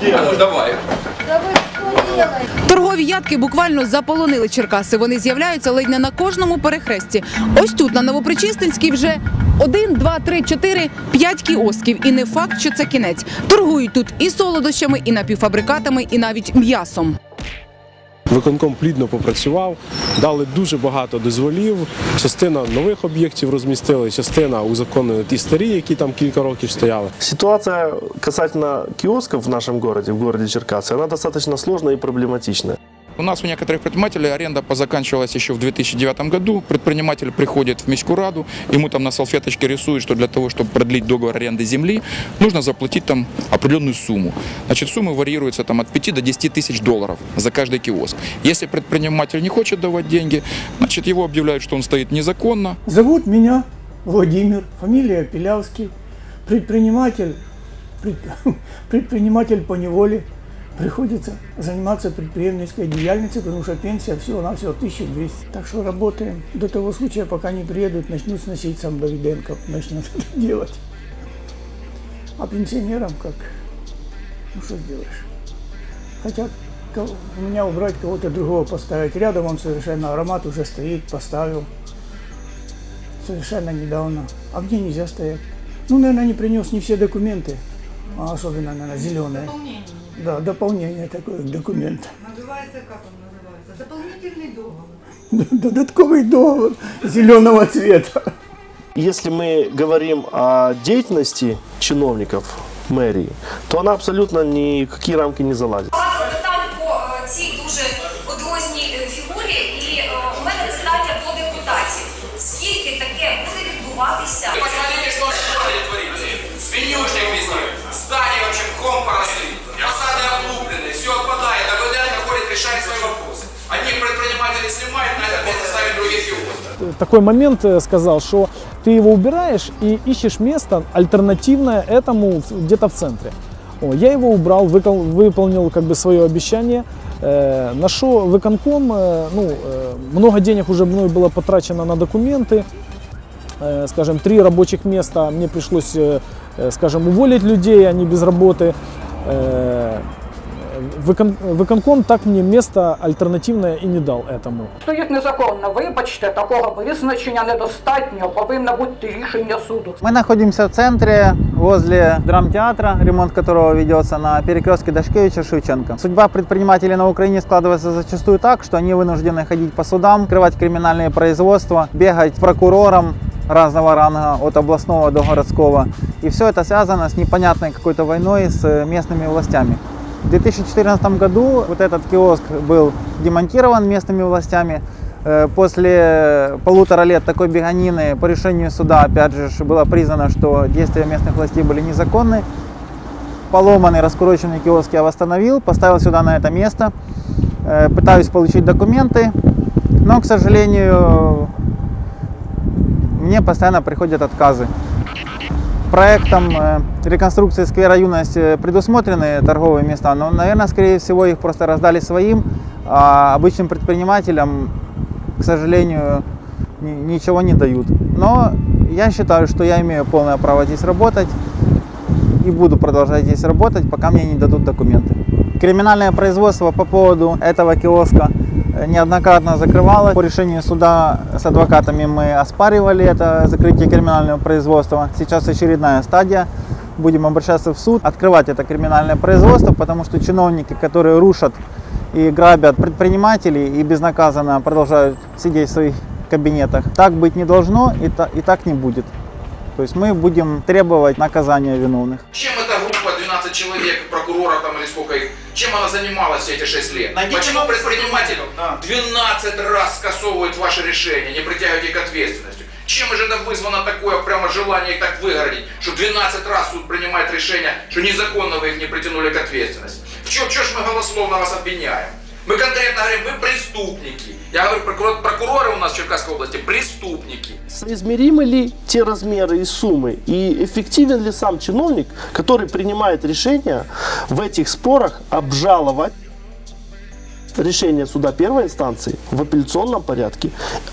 Ну, давай. Торгові ядки буквально заполонили Черкаси. Вони з'являються ледь не на кожному перехресті. Ось тут, на Новопричистинській, вже 1, 2, 3, 4, 5 кіосків. І не факт, що це кінець. Торгують тут і солодощами, і напівфабрикатами, і навіть м'ясом. Виконком плідно попрацював, дали дуже багато дозволів, частина нових об'єктів розмістили, частина узаконили ті старі, які там кілька років стояли. Ситуация касательно киосков в нашем городе, в городе Черкассы, она достаточно сложная и проблематичная. У нас у некоторых предпринимателей аренда позаканчивалась еще в 2009 году. Предприниматель приходит в Міську раду, ему там на салфеточке рисуют, что для того, чтобы продлить договор аренды земли, нужно заплатить там определенную сумму. Значит, суммы варьируются там от 5 до 10 тысяч долларов за каждый киоск. Если предприниматель не хочет давать деньги, значит, его объявляют, что он стоит незаконно. Зовут меня Владимир, фамилия Пилявский, предприниматель по неволе. Приходится заниматься предпринимательской деятельностью, потому что пенсия всего-навсего 1200. Так что работаем до того случая, пока не приедут, начнут сносить сам Давиденко, начнут это делать. А пенсионерам как? Ну что сделаешь? Хотят у меня убрать, кого-то другого поставить. Рядом он совершенно, аромат уже стоит, поставил. Совершенно недавно. А мне нельзя стоять. Ну, наверное, не принес не все документы, а особенно, наверное, зеленые. Да, дополнение такое к документу. Называется, как он называется? Дополнительный договор. Додатковый договор зеленого цвета. Если мы говорим о деятельности чиновников мэрии, то она абсолютно ни в какие рамки не залазит. Питань по цій дуже одіозній фігурі, і у мене питання до депутатів. Скільки таке буде відбуватися? Посмотрите, что в городе творится. Свинюшник везде. Здания вообще мхом поросли. Фасады облуплены, все отпадает. А ВДН ходит, решает свои вопросы. Одних предпринимателей снимают, на это место ставят других киосков. Такой момент сказал, что ты его убираешь и ищешь место альтернативное этому где-то в центре. Я его убрал, выполнил как бы свое обещание. Нашел выконком, много денег уже мной было потрачено на документы. Скажем, 3 рабочих места мне пришлось, скажем, уволить людей, они без работы. Виконком так мені місто альтернативне і не дав этому. Стоїть незаконно, вибачте, такого визначення недостатньо, повинно бути рішення суду. Мы находимся в центре, возле драмтеатра, ремонт которого ведется на перекрестке Дашкевича-Шевченко. Судьба предпринимателей на Украине складывается зачастую так, что они вынуждены ходить по судам, открывать криминальные производства, бегать прокурором разного ранга, от областного до городского. И все это связано с непонятной какой-то войной с местными властями. В 2014 году вот этот киоск был демонтирован местными властями. После 1,5 лет такой беганины по решению суда, опять же, было признано, что действия местных властей были незаконны. Поломанный, раскуроченный киоск я восстановил, поставил сюда на это место. Пытаюсь получить документы, но, к сожалению, мне постоянно приходят отказы. Проектом реконструкции сквера «Юность» предусмотрены торговые места, но, наверное, скорее всего, их просто раздали своим, а обычным предпринимателям, к сожалению, ничего не дают. Но я считаю, что я имею полное право здесь работать и буду продолжать здесь работать, пока мне не дадут документы. Криминальное производство по поводу этого киоска неоднократно закрывалось. По решению суда с адвокатами мы оспаривали это закрытие криминального производства. Сейчас очередная стадия. Будем обращаться в суд, открывать это криминальное производство, потому что чиновники, которые рушат и грабят предпринимателей и безнаказанно продолжают сидеть в своих кабинетах, так быть не должно и так не будет. То есть мы будем требовать наказания виновных. Чем эта группа, 12 человек, прокуроров там или сколько их, чем она занималась все эти 6 лет? Почему предприниматель 12 раз скасовывает ваши решения, не притягиваете их к ответственности? Чем же это вызвано такое прямо желание их так выгородить, что 12 раз суд принимает решение, что незаконно вы их не притянули к ответственности? В чем ж мы голословно вас обвиняем? Мы конкретно говорим, вы преступники. Я говорю, прокуроры у нас в Черкасской области преступники. Соизмеримы ли те размеры и суммы? И эффективен ли сам чиновник, который принимает решение в этих спорах обжаловать решение суда первой инстанции в апелляционном порядке,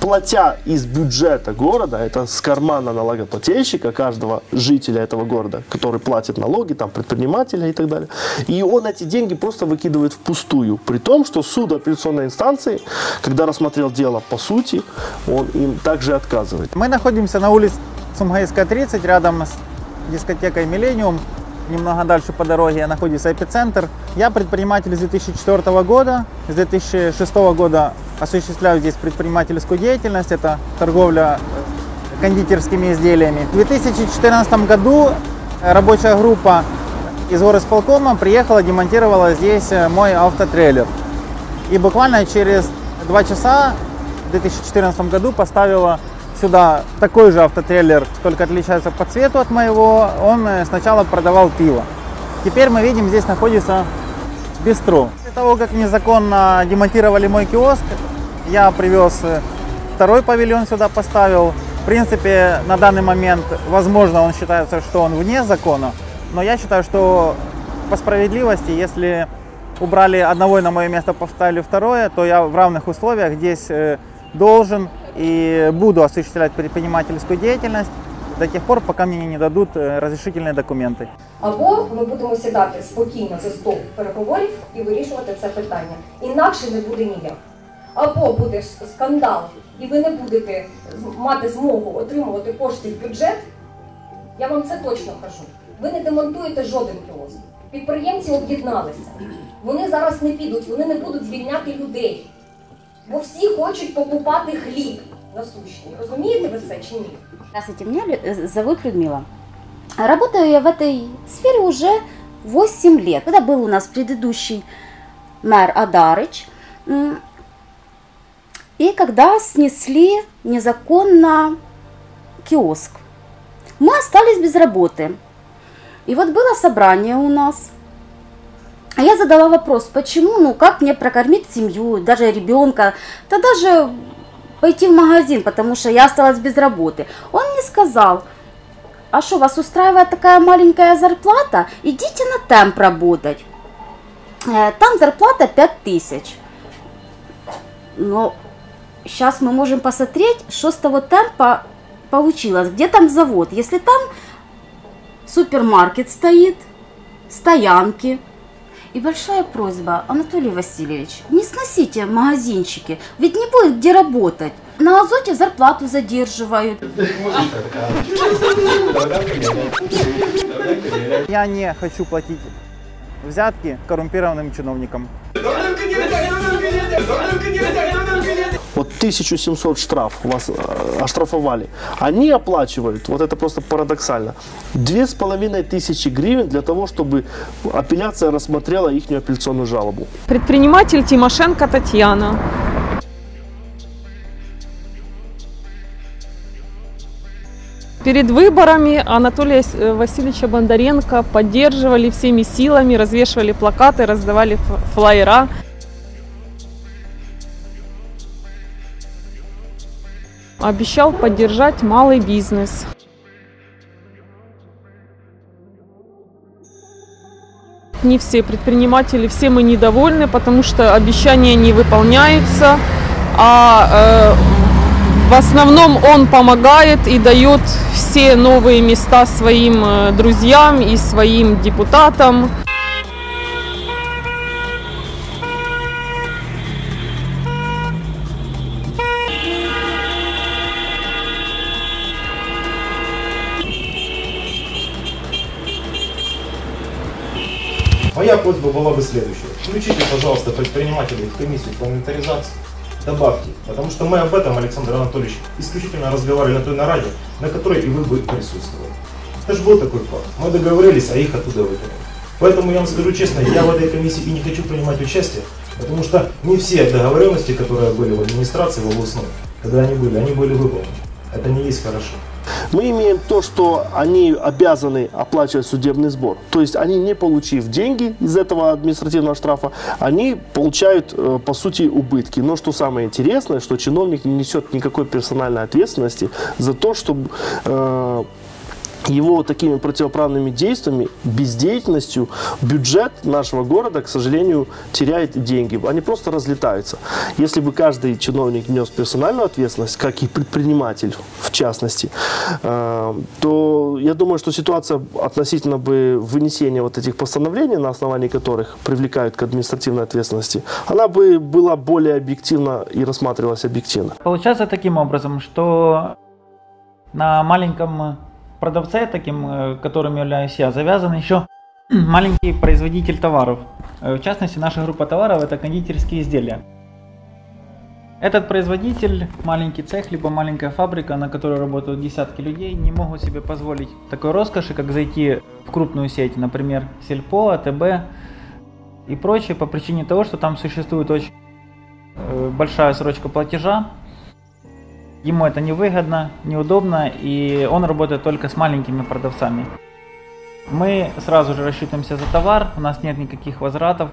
платя из бюджета города, это с кармана налогоплательщика, каждого жителя этого города, который платит налоги, там, предпринимателя и так далее. И он эти деньги просто выкидывает впустую. При том, что суд апелляционной инстанции, когда рассмотрел дело по сути, он им также отказывает. Мы находимся на улице Сумгайская, 30, рядом с дискотекой «Миллениум». Немного дальше по дороге находится эпицентр. Я предприниматель с 2004 года. С 2006 года осуществляю здесь предпринимательскую деятельность. Это торговля кондитерскими изделиями. В 2014 году рабочая группа из горисполкома приехала, демонтировала здесь мой автотрейлер. И буквально через 2 часа в 2014 году поставила сюда такой же автотрейлер, только отличается по цвету от моего. Он сначала продавал пиво. Теперь мы видим, здесь находится бистро. После того, как незаконно демонтировали мой киоск, я привез второй павильон сюда, поставил. В принципе, на данный момент, возможно, он считается, что он вне закона. Но я считаю, что по справедливости, если убрали одного и на мое место поставили второе, то я в равных условиях здесь должен и буду осуществлять предпринимательскую деятельность до тех пор, пока мне не дадуть розрішительні документи. Або ми будемо сідати спокійно за стол переговорів і вирішувати це питання. Інакше не буде ніяк. Або буде скандал, і ви не будете мати змогу отримувати кошти в бюджет, я вам це точно кажу. Ви не демонтуєте жоден кіоск. Підприємці об'єдналися. Вони зараз не підуть, вони не будуть звільняти людей. Бо всі хочуть покупати хліб насущний. Розумієте ви це чи ні? Здравствуйте, меня зовут Людмила. Работаю я в этой сфере уже 8 лет. Когда был у нас предыдущий мэр Адарыч, и когда снесли незаконно киоск, мы остались без работы. И вот было собрание у нас. А я задала вопрос, почему, ну как мне прокормить семью, даже ребенка, да даже пойти в магазин, потому что я осталась без работы. Он мне сказал, а что, вас устраивает такая маленькая зарплата? Идите на темп работать. Там зарплата 5000. Но сейчас мы можем посмотреть, что с того темпа получилось. Где там завод? Если там супермаркет стоит, стоянки. И большая просьба, Анатолий Васильевич, не сносите магазинчики, ведь не будет где работать. На Азоте зарплату задерживают. Я не хочу платить взятки коррумпированным чиновникам. Вот 1700 штраф вас оштрафовали. Они оплачивают, вот это просто парадоксально, 2500 гривен для того, чтобы апелляция рассмотрела их апелляционную жалобу. Предприниматель Тимошенко Татьяна. Перед выборами Анатолия Васильевича Бондаренко поддерживали всеми силами, развешивали плакаты, раздавали флаера. Обещал поддержать малый бизнес. Не все предприниматели, все мы недовольны, потому что обещания не выполняются, а в основном он помогает и дает все новые места своим друзьям и своим депутатам. Моя просьба была бы следующая. Включите, пожалуйста, предпринимателей в комиссию по инвентаризации. Добавьте, потому что мы об этом, Александр Анатольевич, исключительно разговаривали на той нараде, на которой и вы бы присутствовали. Это же был такой факт. Мы договорились, а их оттуда выгнали. Поэтому я вам скажу честно, я в этой комиссии и не хочу принимать участие, потому что не все договоренности, которые были в администрации, в областной, когда они были выполнены. Это не есть хорошо. Мы имеем то, что они обязаны оплачивать судебный сбор. То есть они, не получив деньги из этого административного штрафа, они получают, по сути, убытки. Но что самое интересное, что чиновник не несет никакой персональной ответственности за то, что его такими противоправными действиями, бездеятельностью, бюджет нашего города, к сожалению, теряет деньги. Они просто разлетаются. Если бы каждый чиновник нес персональную ответственность, как и предприниматель в частности, то я думаю, что ситуация относительно бы вынесения вот этих постановлений, на основании которых привлекают к административной ответственности, она бы была более объективна и рассматривалась объективно. Получается таким образом, что на маленьком продавце, таким, которым являюсь я, завязан еще маленький производитель товаров. В частности, наша группа товаров – это кондитерские изделия. Этот производитель, маленький цех, либо маленькая фабрика, на которой работают десятки людей, не могут себе позволить такой роскоши, как зайти в крупную сеть, например, Сельпо, АТБ и прочее, по причине того, что там существует очень большая срочка платежа. Ему это невыгодно, неудобно, и он работает только с маленькими продавцами. Мы сразу же рассчитываемся за товар, у нас нет никаких возвратов.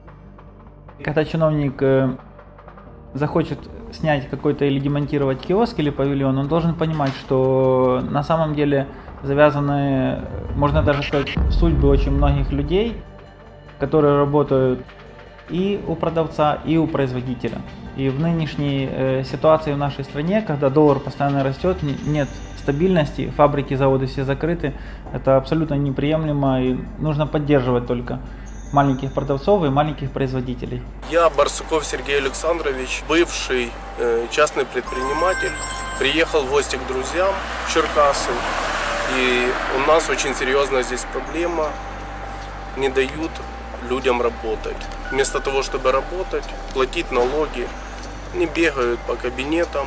Когда чиновник захочет снять какой-то или демонтировать киоск или павильон, он должен понимать, что на самом деле завязаны, можно даже сказать, судьбы очень многих людей, которые работают и у продавца, и у производителя. И в нынешней ситуации в нашей стране, когда доллар постоянно растет, нет стабильности, фабрики, заводы все закрыты, это абсолютно неприемлемо, и нужно поддерживать только маленьких продавцов и маленьких производителей. Я Барсуков Сергей Александрович, бывший частный предприниматель, приехал в гости к друзьям в Черкассы, и у нас очень серьезная здесь проблема, не дают людям работать. Вместо того, чтобы работать, платить налоги, они бегают по кабинетам,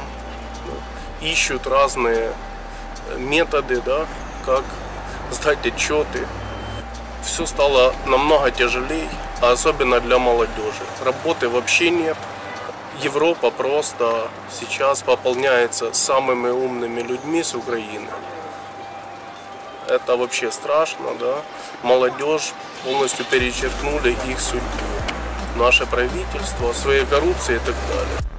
ищут разные методы, да, как сдать отчеты. Все стало намного тяжелее, а особенно для молодежи. Работы вообще нет. Европа просто сейчас пополняется самыми умными людьми с Украины. Это вообще страшно, да. Молодежь полностью перечеркнули их судьбу. Наше правительство, своей коррупцией и так далее.